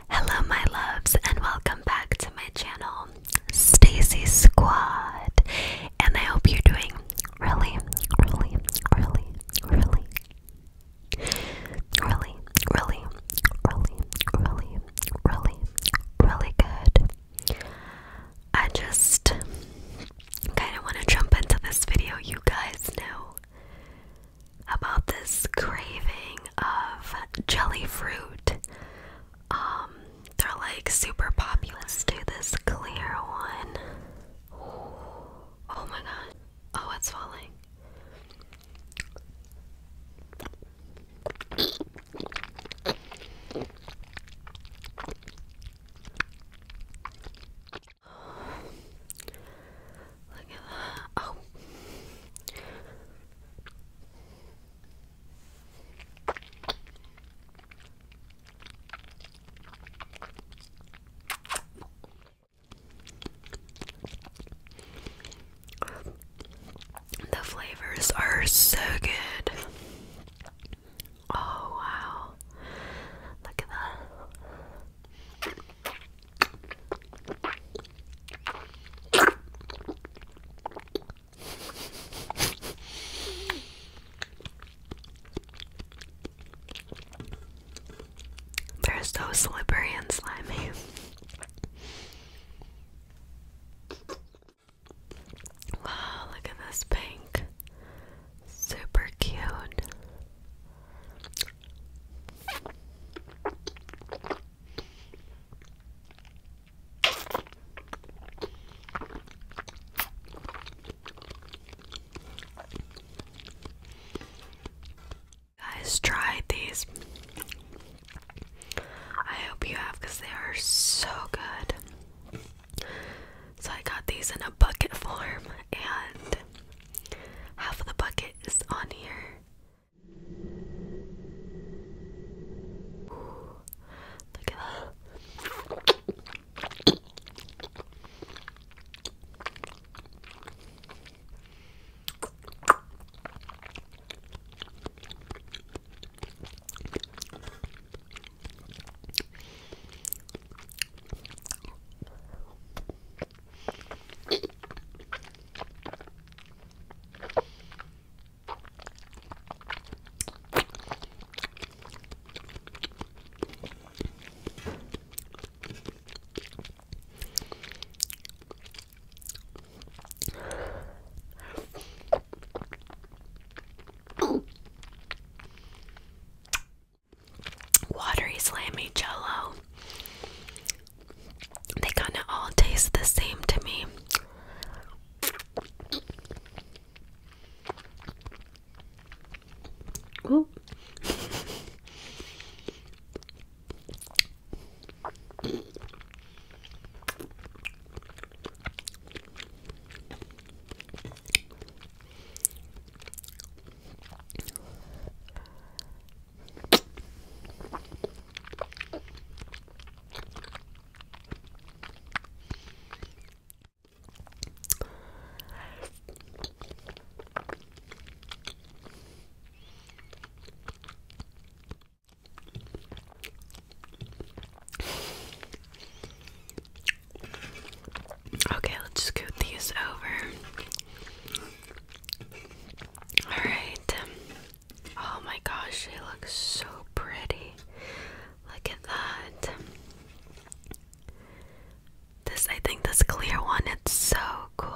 Hello my loves and welcome back to my channel, Stacy Squad, and I hope you're doing really, really, really, really, really, really, really, really, really, really good. I just kind of want to jump into this video. You guys know about this craving of jelly fruit. They're like super popular. Let's do this clear one. Oh my god. Oh, it's falling. Look at that. Oh. The flavors are so good. Oh wow. Look at that. They're so slippery and slimy. Wow, look at this pink. Super cute. Guys, tried these. I hope you have because they are so good. So I got these in a bucket form and half of the bucket is on here. Ooh, look at that. Watery slimy jello. They kind of all taste the same to me. Ooh. Okay, let's scoot these over. Alright. Oh my gosh, they look so pretty. Look at that. I think this clear one, it's so cool.